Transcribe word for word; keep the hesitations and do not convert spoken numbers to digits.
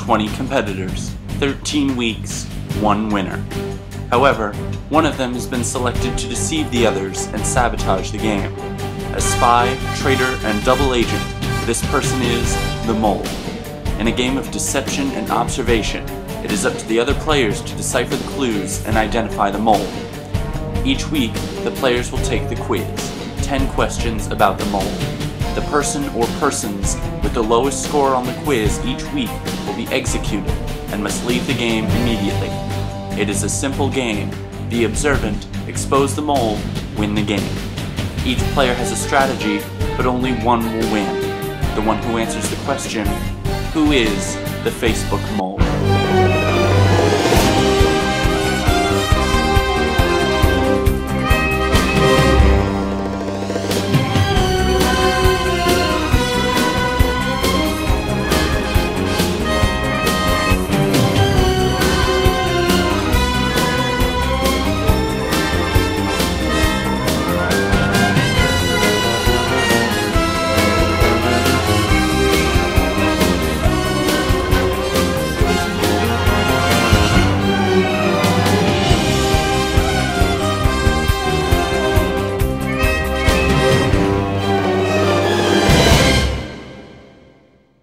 twenty competitors, thirteen weeks, one winner. However, one of them has been selected to deceive the others and sabotage the game. A spy, traitor, and double agent, this person is the Mole. In a game of deception and observation, it is up to the other players to decipher the clues and identify the Mole. Each week, the players will take the quiz, ten questions about the Mole. The person or persons with the lowest score on the quiz each week will be executed and must leave the game immediately. It is a simple game. Be observant, expose the mole, win the game. Each player has a strategy, but only one will win. The one who answers the question, who is the Facebook Mole?